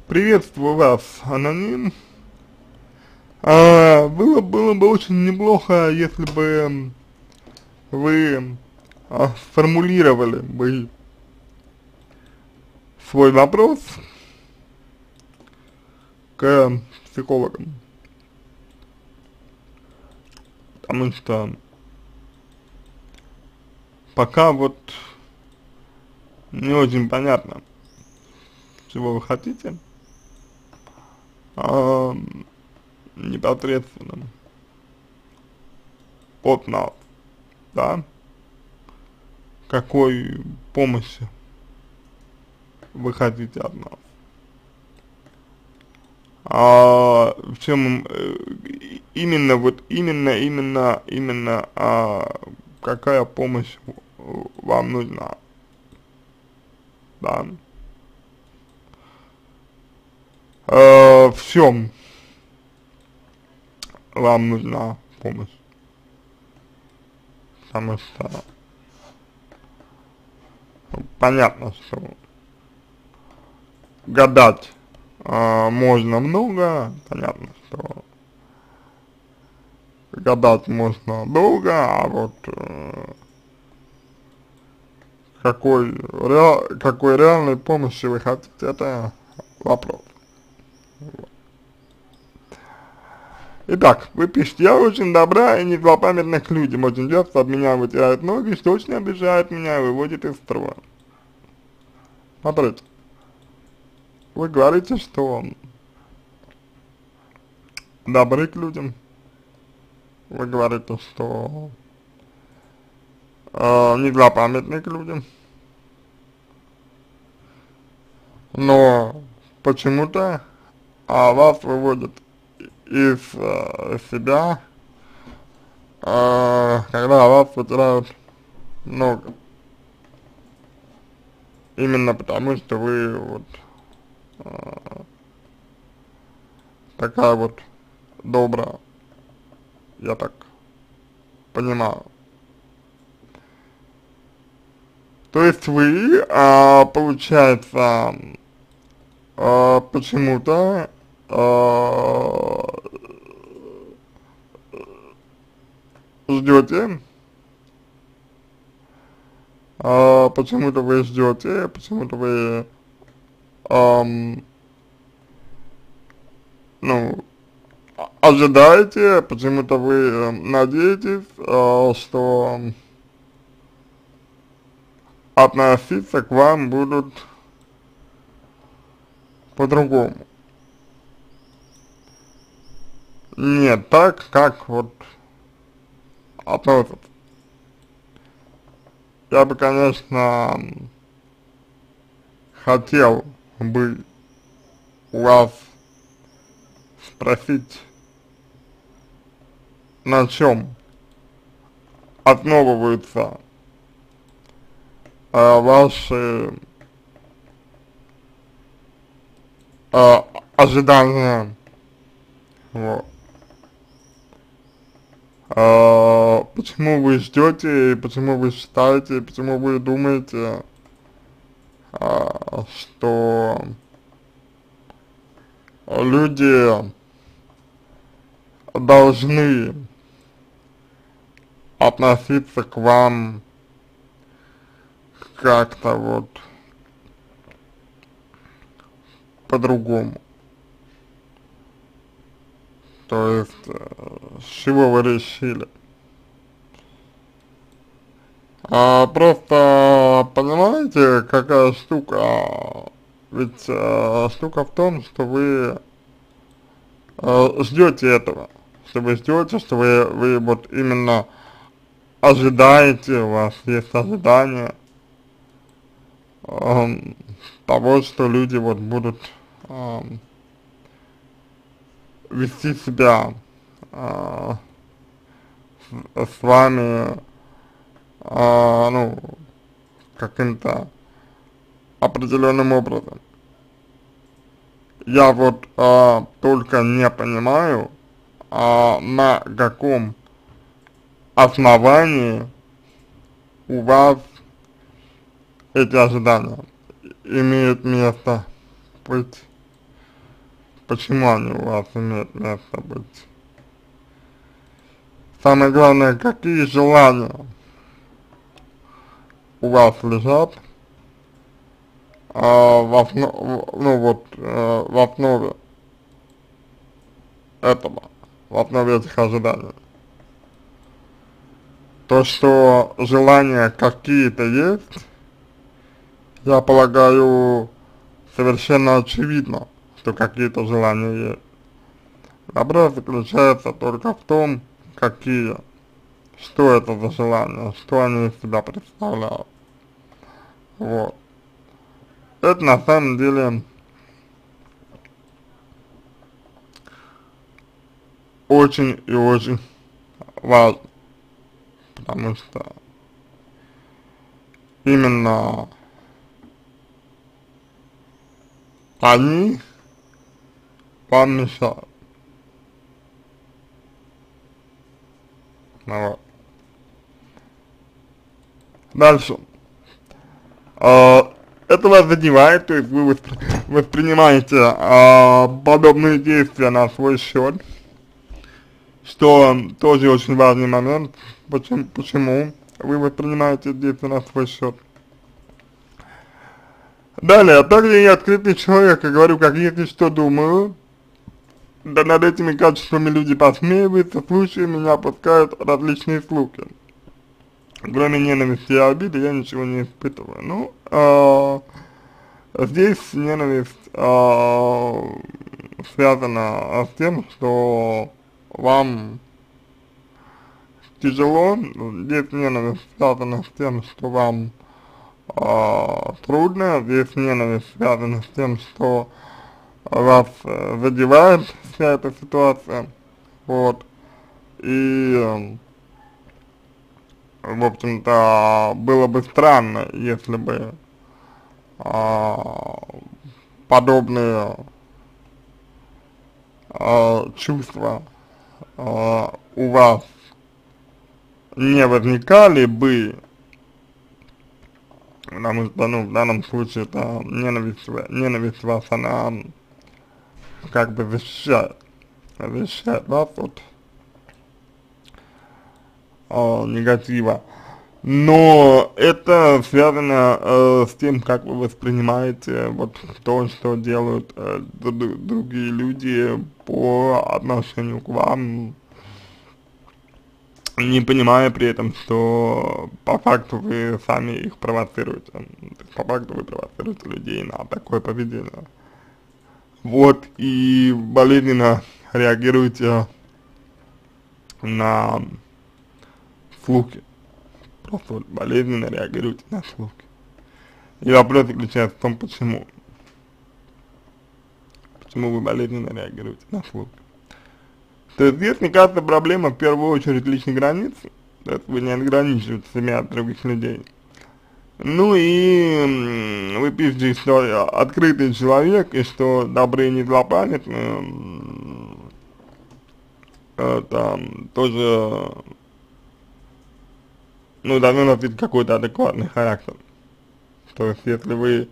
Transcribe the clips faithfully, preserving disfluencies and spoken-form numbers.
Приветствую вас, аноним. А, было, было бы очень неплохо, если бы вы а, сформулировали бы свой вопрос к психологам, потому что пока вот не очень понятно, чего вы хотите, а, непосредственно от нас, да, какой помощи вы хотите от нас. А в чем э, именно вот именно именно именно а, какая помощь в- вам нужна, да? А, в чем вам нужна помощь? Потому что понятно, что гадать а, можно много, понятно, что гадать можно долго, а вот э, какой, ре, какой реальной помощи вы хотите, это вопрос. Итак, вы пишете: я очень добра и не злопамятна к людям, очень часто об меня вытирают ноги, что очень обижает меня и выводит из строя. Смотрите, вы говорите, что добры к людям, вы говорите, что э, не злопамятны к людям, но почему-то а, вас выводит из э, себя, э, когда вас вытирают много. Именно потому, что вы вот э, такая вот добрая, я так понимаю. То есть вы, а, получается, а, почему-то а, ждете, а, почему-то вы ждете, почему-то вы, ам, ну, а- ожидаете, почему-то вы э, надеетесь, а, что относиться к вам будут по-другому. Не так, как вот относятся. Я бы, конечно, хотел бы у вас спросить, на чем основываются э, ваши э, ожидания, вот. Э, почему вы ждете, почему вы считаете, почему вы думаете, э, что люди должны относиться к вам как-то вот по-другому. То есть, э, с чего вы решили? А, просто понимаете, какая штука? Ведь э, штука в том, что вы э, ждете этого, что вы ждете, что вы, вы вот именно ожидаете, у вас есть ожидание эм, того, что люди вот будут эм, вести себя э, с, с вами, э, ну, каким-то определенным образом. Я вот а, только не понимаю, а, на каком основании у вас эти ожидания имеют место быть. почему они у вас имеют место быть. Самое главное, какие желания у вас лежат а, в основ, ну вот, э, в основе этого, в основе этих ожиданий. То, что желания какие-то есть, я полагаю, совершенно очевидно, что какие-то желания есть. Вопрос заключается только в том, какие, что это за желания, что они из себя представляют. Вот. Это на самом деле очень и очень важно, потому что именно они вам мешают. Ну, вот. Дальше. А, это вас задевает, то есть вы воспри воспринимаете а, подобные действия на свой счет, что тоже очень важный момент, почему, почему вы воспринимаете действия на свой счет. Далее, а также я открытый человек и говорю, как есть и что думаю. Да над этими качествами люди посмеиваются, в случае меня пускают различные слухи. Кроме ненависти и обиды я ничего не испытываю. Ну, э, здесь ненависть э, связана с тем, что вам тяжело, здесь ненависть связана с тем, что вам э, трудно, здесь ненависть связана с тем, что вас э, задевает вся эта ситуация, вот, и, э, в общем-то, было бы странно, если бы э, подобные э, чувства э, у вас не возникали бы, потому что, ну, в данном случае это ненависть, ненависть вас, она как бы защищает, защищает вас от э, негатива. Но это связано э, с тем, как вы воспринимаете вот то, что делают э, другие люди по отношению к вам, не понимая при этом, что по факту вы сами их провоцируете, по факту вы провоцируете людей на такое поведение. Вот, и болезненно реагируете на слухи, просто вот болезненно реагируете на слухи. И вопрос заключается в том, почему. Почему вы болезненно реагируете на слухи. То есть здесь, мне кажется, проблема в первую очередь личной границы, то есть вы не ограничиваете себя от других людей. Ну и вы пишете, что открытый человек, и что добрые не злопамятны, это тоже, ну, должно носить какой-то адекватный характер. То есть если вы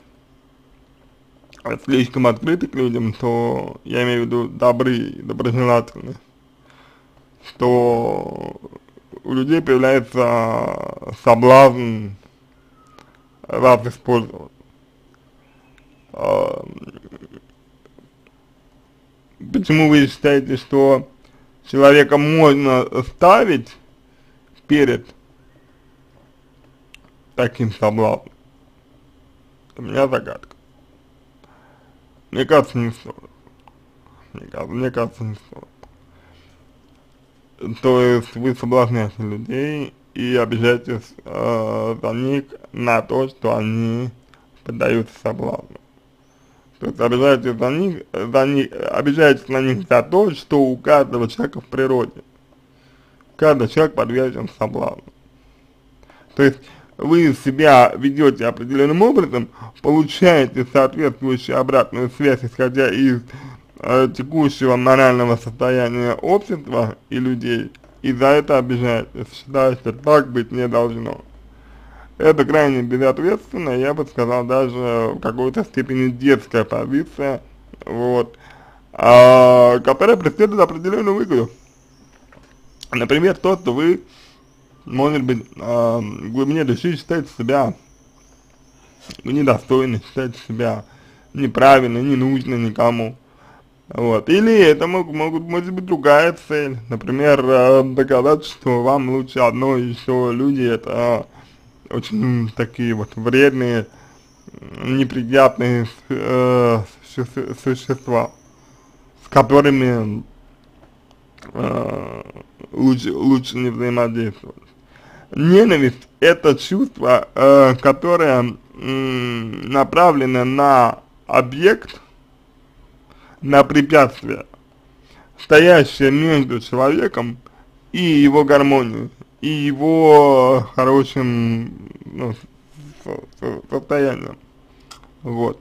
слишком открыты к людям, то я имею в виду добрые, доброжелательные, что у людей появляется соблазн вас использовать. А, почему вы считаете, что человека можно ставить перед таким соблазном? У меня загадка. Мне кажется, не стоит. Мне кажется, мне кажется, не стоит. То есть вы соблазняете людей и обижаетесь э, за них на то, что они поддаются соблазну. То есть обижаетесь за них, за них, обижаетесь на них за то, что у каждого человека в природе. Каждый человек подвержен соблазну. То есть вы себя ведете определенным образом, получаете соответствующую обратную связь, исходя из э, текущего морального состояния общества и людей, и за это обижаетесь, считая, что так быть не должно. Это крайне безответственно, я бы сказал, даже в какой-то степени детская позиция, вот, а, которая преследует определенную выгоду. Например, то, что вы, может быть, а, в глубине души считаете себя недостойны, считаете себя неправильно, не нужно никому. Вот. Или это мог, могут, может быть другая цель, например, э, доказать, что вам лучше одно, и что люди это очень такие вот вредные, неприятные э, суще существа, с которыми э, лучше, лучше не взаимодействовать. Ненависть — это чувство, э, которое э, направлено на объект, на препятствие, стоящее между человеком и его гармонией, и его хорошим, ну, состоянием. Вот.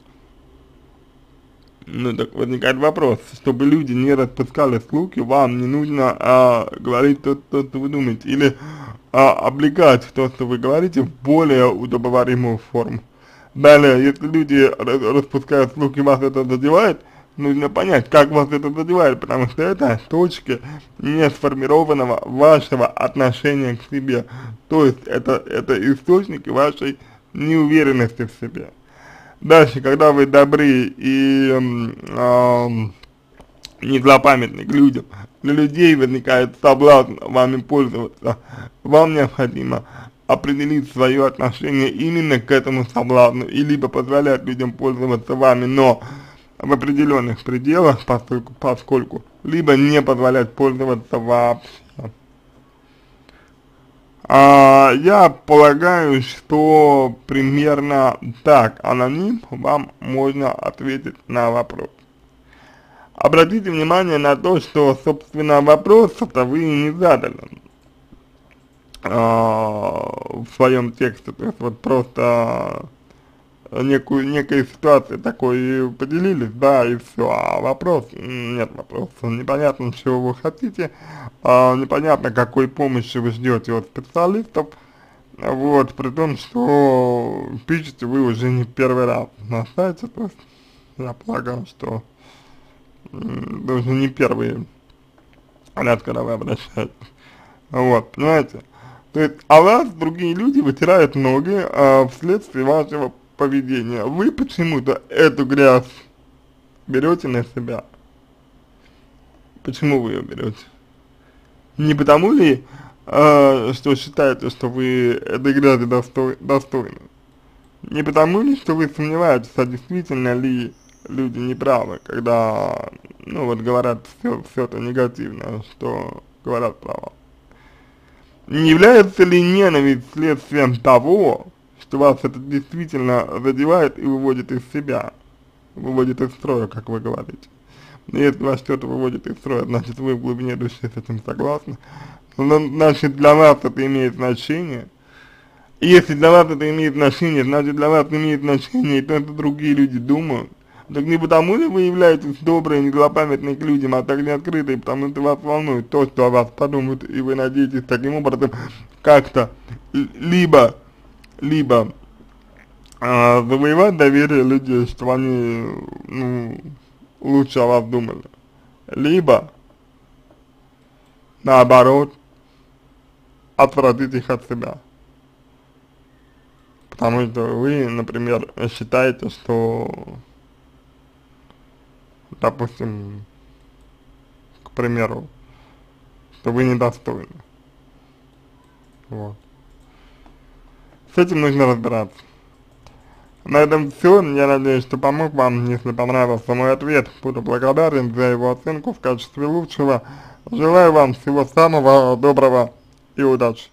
Ну так возникает вопрос, чтобы люди не распускали слухи, вам не нужно а, говорить то, то, что вы думаете, или а, облекать то, что вы говорите, в более удобоваримую форму. Далее, если люди распускают слухи, вас это задевает, нужно понять, как вас это задевает, потому что это точки не сформированного вашего отношения к себе. То есть это, это источники вашей неуверенности в себе. Дальше, когда вы добры и э, не злопамятны к людям, для людей возникает соблазн вами пользоваться, вам необходимо определить свое отношение именно к этому соблазну, и либо позволять людям пользоваться вами, но в определенных пределах, поскольку, поскольку либо не позволять пользоваться вообще. А, я полагаю, что примерно так, аноним, вам можно ответить на вопрос. Обратите внимание на то, что, собственно, вопрос-то вы не задали а, в своем тексте, то есть вот просто некую, некой ситуации такой поделились, да, и все, а вопрос, нет вопроса, непонятно, чего вы хотите, а, непонятно, какой помощи вы ждете от специалистов, вот, при том, что пишете вы уже не первый раз на сайте, то есть я полагаю, что даже не первый раз, когда вы обращаетесь, вот, понимаете, то есть о вас другие люди вытирают ноги а, вследствие вашего поведения. Вы почему-то эту грязь берете на себя. Почему вы ее берете? Не потому ли, э, что считаете, что вы этой грязи достой, достойны? Не потому ли, что вы сомневаетесь, а действительно ли люди неправы, когда, ну вот говорят все, все это негативное, что говорят про вас? Не является ли ненависть следствием того, что вас это действительно задевает и выводит из себя, выводит из строя, как вы говорите? Если вас что-то выводит из строя, значит вы в глубине души с этим согласны, значит для вас это имеет значение. И если для вас это имеет значение, значит для вас имеет значение и то, что другие люди думают. Так не потому ли вы являетесь доброй, не злопамятной к людям, а так не открытой, потому что вас волнует то, что о вас подумают, и вы надеетесь таким образом как-то либо либо а, завоевать доверие людей, чтобы они, ну, лучше о вас думали, либо, наоборот, отвратить их от себя. Потому что вы, например, считаете, что, допустим, к примеру, что вы недостойны. Вот. С этим нужно разбираться. На этом все. Я надеюсь, что помог вам. Если понравился мой ответ, буду благодарен за его оценку в качестве лучшего. Желаю вам всего самого доброго и удачи.